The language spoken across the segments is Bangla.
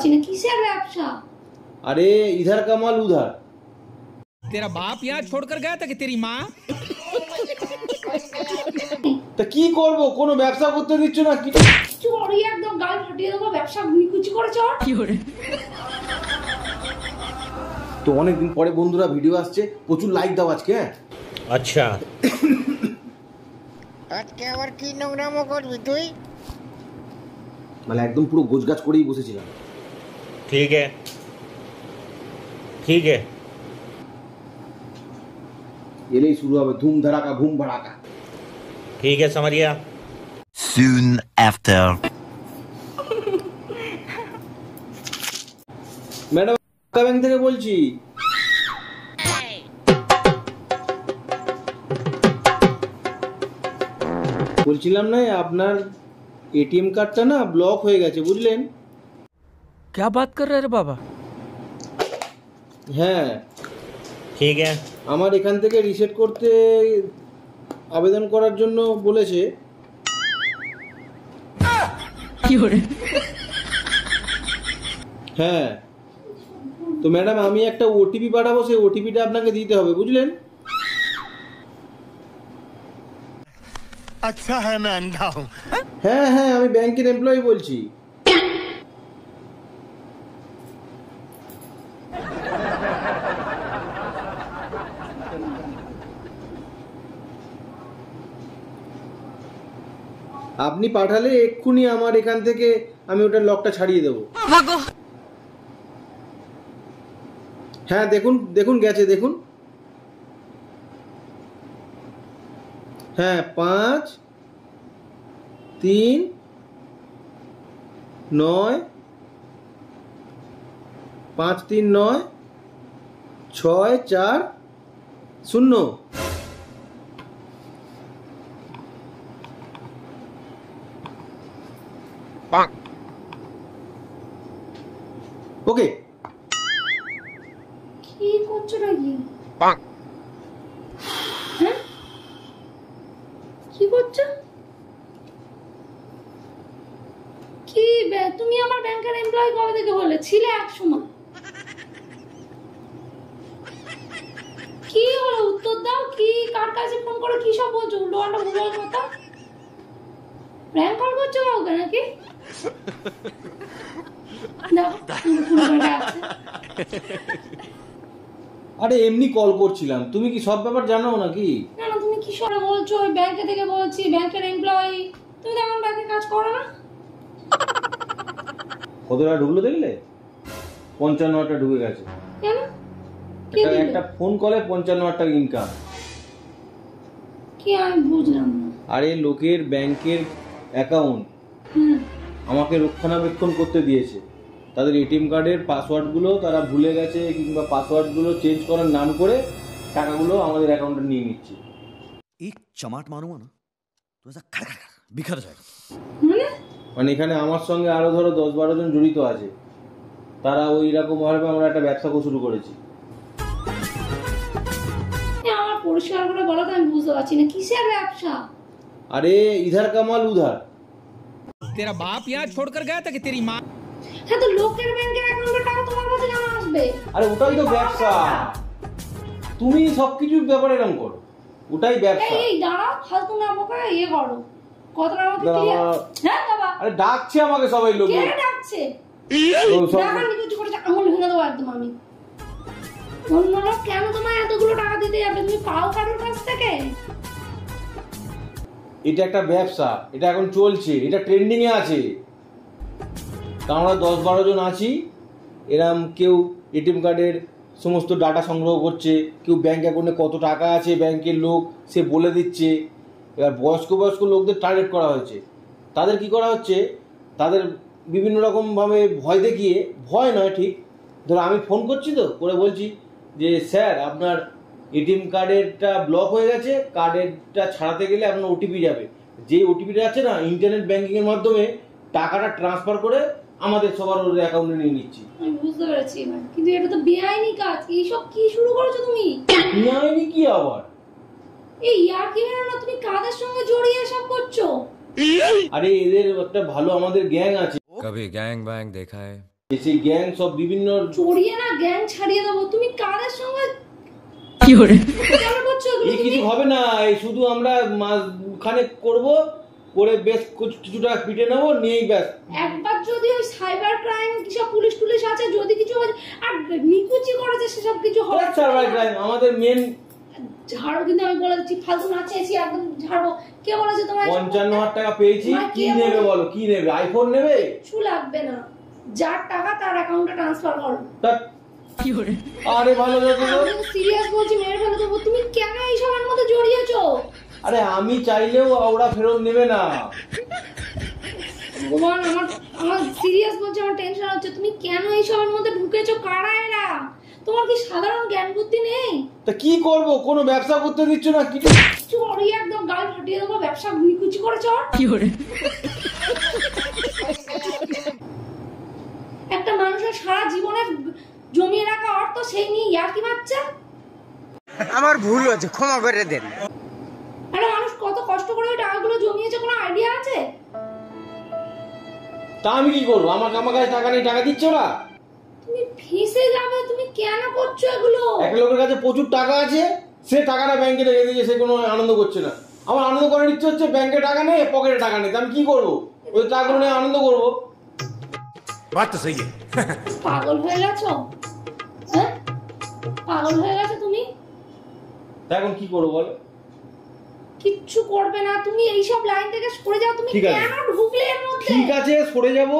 किसर व्यवसा? अरे इधर का माल उधर। तेरा बाप यहाँ छोड़कर गया था कि तेरी माँ? তো কি করব, কোনো ব্যবসা করতে দিচ্ছ না কি? চোরি একদম গাল ফাটিয়ে দেবো, ব্যবসা নিকুচি করে চল। কি করে? তো অনেকদিন পরে বন্ধুরা ভিডিও আসছে, প্রচুর লাইক দাও আজকে। আচ্ছা আজকে আবার কি নোংরামো করবি তুই? মানে একদম পুরো গোছগাছ করেই বসেছিলাম। ठीक है ठीक है এলেই শুরু হবে ধুম ধারাকা ভুম ভাড়াকা। ठीक है समरिया। Soon after. ম্যাডাম ব্যাংক থেকে বলছি। বলছিলাম না আপনার এটিএম কার্ডটা না ব্লক হয়ে গেছে, বুঝলেন? क्या बात कर रहे रे बाबा? হ্যাঁ, ठीक है আমার এখান থেকে রিসেট করতে আবেদন করার জন্য বলেছে। কি করে? হ্যাঁ, তো ম্যাডাম আমি একটা ওটিপি পাঠাবো, সেই ওটিপিটা আপনাকে দিতে হবে, বুঝলেন? अच्छा है मैं अंधा हूँ। হ্যাঁ হ্যাঁ, আমি ব্যাংকের এমপ্লয়ি বলছি। আপনি পাঠালে এক্ষুনি আমার এখান থেকে আমি ওটার লকটা ছাড়িয়ে দেবো। হ্যাঁ দেখুন দেখুন গেছে, দেখুন। হ্যাঁ 5 3 9 5 3 9 6 4 0। ওকে। কি করছো নাকি? হ্যাঁ কি করছো? কি তুমি আমার ব্যাংকের এমপ্লয়ি কবে থেকে হলে? ছিলে এক সময়। কি হলো উত্তর দাও। কি কার কাছে ফোন করে কি সব বলছো? উল্টো ভুল কথা। প্র্যাঙ্ক কল করছো কাউকে নাকি? আরে এমনি কল করছিলাম, তুমি কি সব ব্যাপার জানো নাকি? না না, তুমি কি সব বলছো? ওই ব্যাংকে থেকে বলছি, ব্যাংকের এমপ্লয়ি। তুমি তো আমার ব্যাংকে কাজ করো না। কত টাকা ঢুকলো দেখলে? 55 ঢুকে গেছে। কেন? একটা ফোন কলে 55 টাকা ইনকাম। কি আমি বুঝলাম না। আরে লোকের ব্যাংকের অ্যাকাউন্ট আমাকে রক্ষণাবেক্ষণ করতে দিয়েছে। তাদের এটিএম কার্ডের পাসওয়ার্ডগুলো তারা ভুলে গেছে, কিংবা পাসওয়ার্ডগুলো চেঞ্জ করার নাম করে টাকাগুলো আমাদের অ্যাকাউন্টে নিয়ে নিচ্ছে। एक चमाट मारूंगा ना तो ऐसा खड़ बिखर जाएगा। মানে এখানে আমার সঙ্গে আরো ধরো 10-12 জন জড়িত আছে। তারা ওই রকম ভাবে আমরা একটা ব্যবসা শুরু করেছি। আমার পরিষ্কার করে বলো তো, আমি বুঝতে পারছি না কিসের ব্যবসা। আরে ইধার का माल उधर। तेरा बाप यहाँ छोड़कर गया था कि तेरी माँ? হ্যাঁ, তো লোকের ব্যাংকের অ্যাকাউন্টে টাকা তোমার কাছে কেন আসবে? আরে ওটাই তো ব্যবসা। তুমি সবকিছুর ব্যাপারে এরকম করো, ওটাই ব্যবসা। এই দাঁড়াও, ফালতু না বকা, ইয়ে করো। কথাটা আমাকে ক্লিয়ার। হ্যাঁ বাবা, আরে ডাকছে আমাকে সবাই লোক। কে ডাকছে? টাকা নিকুচি করে আঙুল ভেঙে দেবো একদম আমি। অন্য লোক কেন তোমায় এতগুলো টাকা দিতে যাবে? তুমি পাও কারোর কাছ থেকে? এটা একটা ব্যবসা, এটা এখন চলছে, এটা ট্রেন্ডিং এ আছে। তা আমরা 10-12 জন আছি। এরম কেউ এটিএম কার্ডের সমস্ত ডাটা সংগ্রহ করছে, কেউ ব্যাংক অ্যাকাউন্টে কত টাকা আছে ব্যাংকের লোক সে বলে দিচ্ছে। এবার বয়স্ক লোকদের টার্গেট করা হয়েছে। তাদের কি করা হচ্ছে, তাদের বিভিন্ন রকমভাবে ভয় দেখিয়ে, ভয় নয় ঠিক, ধরো আমি ফোন করছি তো করে বলছি যে স্যার আপনার এটিএম কার্ডেরটা ব্লক হয়ে গেছে, কার্ডেরটা ছাড়াতে গেলে আপনার ওটিপি যাবে। যে ওটিপিটা আছে না, ইন্টারনেট ব্যাংকিং এর মাধ্যমে টাকাটা ট্রান্সফার করে আমাদের সবার অ্যাকাউন্টে নিয়ে নিচ্ছি। আমি বুঝতে পেরেছি এবার, কিন্তু এটা তো বেআইনি কাজ। এইসব কি শুরু করেছো তুমি? বেআইনি কি আবার? এই ইয়ার্কি মেরো না, তুমি কাদের সঙ্গে জড়িয়ে সব করছো? अरे এদের একটা ভালো আমাদের গ্যাং আছে। कभी गैंग वैंग देखा है? সেই গ্যাং সব বিভিন্ন চড়িয়ে না গ্যাং ছাড়িয়ে দেবো। তুমি কাদের সঙ্গে কেন করছো এগুলো এই কিছু তুমি? হবে না, এই শুধু আমরা মাস খানেক করবো, করে বেশ কিছু টাকা পিটে নেবো, নিয়েই ব্যাস। একবার যদি ওই সাইবার ক্রাইম কিসব পুলিশ টুলিশ আছে, যদি কিছু হয় আর নিকুচি করেছে সেসব কিছু হবে। সাইবার ক্রাইম আমাদের মেন। ঝাড়ো, কিন্তু আমি বলে দিচ্ছি ফালতু না চেয়েছি, একদম ঝাড়বো। কে বলেছে তোমার 55,000 টাকা পেয়েছি, কি নেবে বলো? কি নেবে? আইফোন নেবে? কিছু লাগবে না, যার টাকা তার অ্যাকাউন্টে ট্রান্সফার করো। আরে ভালো লাগলো। আমি সিরিয়াস বলছি, মেরে ফেলে দেবো। তুমি কেন এইসবের মধ্যে জড়িয়েছো? আরে আমি চাইলেও ওরা ফেরত নেবে না। ভগবান, আমার সিরিয়াস বলছি, আমার টেনশন হচ্ছে। তুমি কেন এইসবের মধ্যে ঢুকেছো? কারা এরা? তোমার কি সাধারণ জ্ঞান বুদ্ধি নেই? তা কি করব? কোনো ব্যবসা করতে দিচ্ছ না কিছু? চড়ি একদম গাল ফাটিয়ে দেবো। ব্যবসা নিকুচি করেছো? একটা মানুষের সারা জীবনের জমিয়ে রাখা অর্থ সেই নিয়ে ইয়ার্কি মারছে। আমার ভুল হয়েছে, ক্ষমা করে দেন। আরে মানুষ কত কষ্ট করে ওই টাকাগুলো জমিয়েছে, কোনো আইডিয়া আছে? তা আমি কি করবো? আমার কাছে টাকা নেই, টাকা দিচ্ছ না? তুমি ফেঁসে যাবে। তুমি কেন করছো এগুলো? একটা লোকের কাছে প্রচুর টাকা আছে, সে টাকাটা ব্যাংকে রেখে দিয়েছে, সে কোনো আনন্দ করছে না। আমার আনন্দ করার ইচ্ছে হচ্ছে, ব্যাংকে টাকা নেই, পকেটে টাকা নেই, আমি কি করবো? ওই টাকাগুলো নিয়ে আনন্দ করবো। পাগল হয়ে গেছো? হ্যাঁ, পাগল হয়ে গেছো তুমি। তা এখন কি করবো বলো? কিচ্ছু করবে না, তুমি এইসব লাইন থেকে সরে যাও। তুমি ঠিক আছে। কেন ঢুকলে এর মধ্যে? ঠিক আছে, সরে যাব।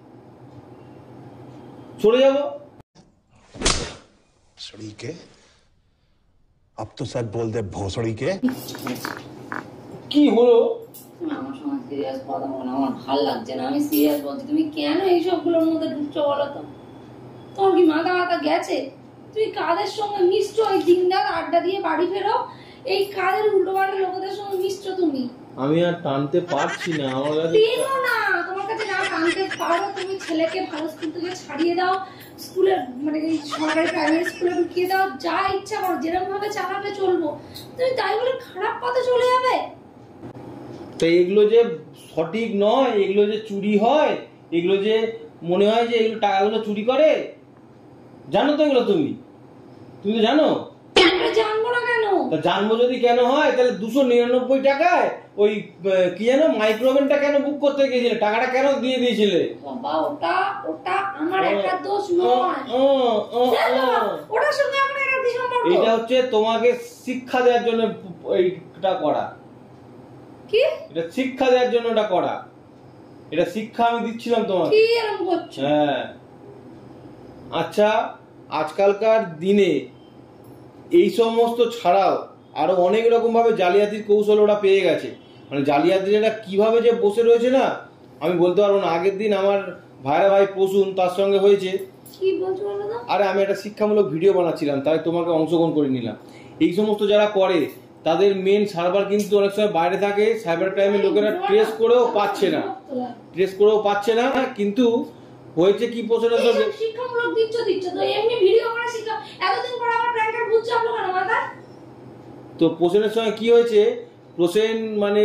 सड़ी के अब तो सच बोल दे भोसड़ी के। কি হলো? তুমি আমার সঙ্গে সিরিয়াস কথা বলো, আমার ভালো লাগছে না। আমি সিরিয়াস বলছি, তুমি কেন এইসবগুলোর মধ্যে ঢুকছো বলো তো? তোমার কি মাথা গেছে? তুমি কাদের সঙ্গে মিশছো? এই দিনরাত আড্ডা দিয়ে বাড়ি ফেরো, এই কাদের উল্টো পাল্টা লোকেদের সঙ্গে মিশছো তুমি। আমি আর টানতে পারছি না, আমার কাছে টেনো না। তোমার কাছে না টানতে পারো, তুমি ছেলেকে ভালো স্কুল থেকে ছাড়িয়ে দাও, স্কুলে মানে এই সরকারি প্রাইমারি স্কুলে ঢুকিয়ে দাও, যা ইচ্ছা করো, যেরকম ভাবে চালাবে চলবো। তুমি তাই বলে খারাপ পথে চলে যাবে? তো এগুলো যে সঠিক নয়, এগুলো যে চুরি হয়, এগুলো যে মনে হয় যে এগুলো টাকাগুলো চুরি করে, জানো তো এগুলো? তুমি তো জানো। জানবো না কেন? তা জানবো যদি কেন হয়, তাহলে 299 টাকায় ওই কি জানো মাইক্রোওভেনটা কেন বুক করতে গিয়েছিলে? টাকাটা কেন দিয়ে দিয়েছিলে? বাবা, ওটা আমার একটা দোষ নয়। ওটার সঙ্গে আমার একটা কি সম্পর্ক? এটা হচ্ছে তোমাকে শিক্ষা দেওয়ার জন্য এইটা করা। কি? এটা শিক্ষা দেওয়ার জন্য এটা করা। এটা শিক্ষা আমি দিচ্ছিলাম তোমাকে। কি এরকম করছো? হ্যাঁ। আচ্ছা, আজকালকার দিনে এই সমস্ত ছাড়াও আরো অনেক রকম ভাবে জালিয়াতির কৌশল ওরা পেয়ে গেছে। মানে জালিয়াতিরা কিভাবে যে বসে রয়েছে না, আমি বলতে পারবো না। আগের দিন আমার ভাই প্রসূন, তার সঙ্গে হয়েছে। কি বলছো বলো তো? আরে আমি একটা শিক্ষামূলক ভিডিও বানাচ্ছিলাম, তাই তোমাকে অংশগ্রহণ করে নিলাম। এই সমস্ত যারা করে তাদের মেন সার্ভার কিন্তু অনেক সময় বাইরে থাকে। সাইবার ক্রাইমের লোকেরা ট্রেস করেও পাচ্ছে না। কিন্তু হয়েছে কি, শিক্ষামূলক দিচ্ছ তো এমনি ভিডিও করে শিক্ষা। এতদিন পর আমার প্র্যাঙ্কার বুঝছো আপনি কেন মাথা? তো প্রসেনের সঙ্গে কি হয়েছে, প্রসেন মানে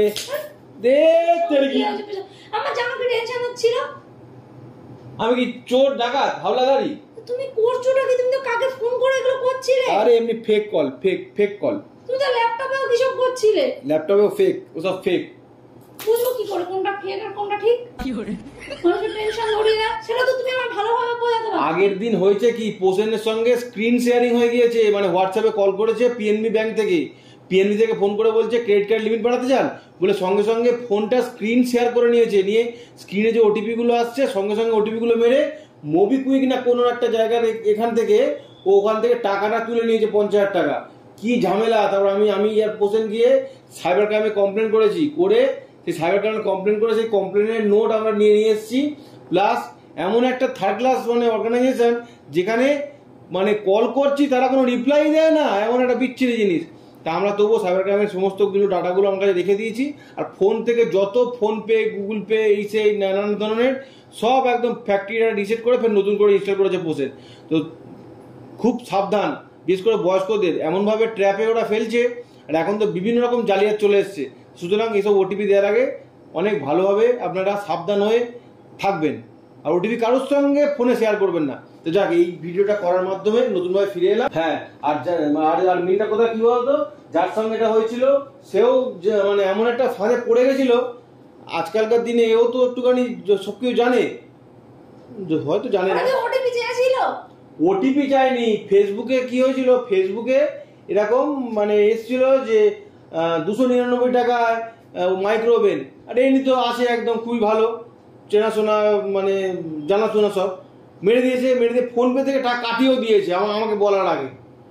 আমার জানো কি টেনশন হচ্ছিল? আমি কি চোর ডাকাত হাওলাদারি? তুমি করছোটা কি? তুমি তো কাকে ফোন করে এগুলো করছিলে? আরে এমনি ফেক কল। তুমি তো ল্যাপটপেও কিসব করছিলে? ল্যাপটপেও ফেক, ওসব ফেক। বুঝবো কি করে কোনটা ফেক আর কোনটা ঠিক? কি করে মানুষের টেনশন ধরিয়ে না, সেটা তো তুমি আমার ভালোভাবে বোঝাতে পারো। আগের দিন হয়েছে কি, প্রসেনের সঙ্গে স্ক্রিন শেয়ারিং হয়ে গিয়েছে। মানে হোয়াটসঅ্যাপে কল করেছে পিএনবি ব্যাংক থেকে, পিএনবি থেকে ফোন করে বলছে ক্রেডিট কার্ড লিমিট বাড়াতে চান বলে, সঙ্গে সঙ্গে ফোনটা স্ক্রিন শেয়ার করে নিয়েছে। নিয়ে স্ক্রিনে যে ওটিপি গুলো আসছে, সঙ্গে সঙ্গে ওটিপি গুলো মেরে মোবিকুইক না কোনো একটা জায়গার এখান থেকে ওখান থেকে টাকাটা তুলে নিয়েছে 50,000 টাকা। কি ঝামেলা! তারপর আমি আর প্রসেন গিয়ে সাইবার ক্রাইমে কমপ্লেন করেছি। করে সেই সাইবার ক্রাইমে কমপ্লেন করে সেই কমপ্লেনের নোট আমরা নিয়ে এসেছি। প্লাস এমন একটা থার্ড ক্লাস মানে অর্গানাইজেশন, যেখানে মানে কল করছি তারা কোনো রিপ্লাই দেয় না, এমন একটা বিচ্ছিরি জিনিস। তা আমরা তবুও সাইবার ক্রাইমের সমস্ত ডাটাগুলো আমার কাছে রেখে দিয়েছি। আর ফোন থেকে যত ফোনপে, গুগল পে, এই সেই নানান ধরনের সব একদম ফ্যাক্টরিটা রিসেট করে ফের নতুন করে ইনস্টল করেছে প্রসেস। তো খুব সাবধান, বিশেষ করে বয়স্কদের এমনভাবে ট্র্যাপে ওরা ফেলছে। আর এখন তো বিভিন্ন রকম জালিয়াত চলে এসছে। সুতরাং এইসব ওটিপি দেওয়ার আগে অনেক ভালোভাবে আপনারা সাবধান হয়ে থাকবেন। আর ওটিপি কারোর সঙ্গে ফোনে শেয়ার করবেন না। তো যাক, এই ভিডিওটা করার মাধ্যমে নতুনভাবে ফিরে এলাম। হ্যাঁ, আর মেয়েটা কথা কি বলতো, যার সঙ্গে এটা হয়েছিল সেও মানে এমন একটা ফাঁদে পড়ে গেছিল। আজকালকার দিনে এও তো একটুখানি সব কিছু জানে, হয়তো জানে না। ওটিপি চেয়েছিল, ওটিপি চাইনি। ফেসবুকে কি হয়েছিল, ফেসবুকে এরকম মানে এসেছিল যে 299 টাকায় মাইক্রোওভেন, আর এমনি তো আসে একদম খুবই ভালো চেনাশোনা, মানে জানাশোনা সব। মেরে দিয়েছে, মেরে দিয়ে ফোনপে থেকে টাকা কাটিয়েও দিয়েছে আমাকে বলার আগে।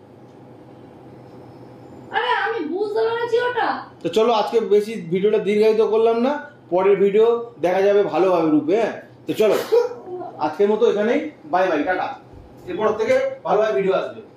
আরে আমি বুঝতে পেরেছি ওটা। তো চলো, আজকে বেশি ভিডিওটা দীর্ঘায়িত করলাম না, পরের ভিডিও দেখা যাবে ভালোভাবে রূপে। হ্যাঁ, তো চলো আজকের মতো এখানেই, বাই বাই, টাটা। এরপর থেকে ভালোভাবে ভিডিও আসবে।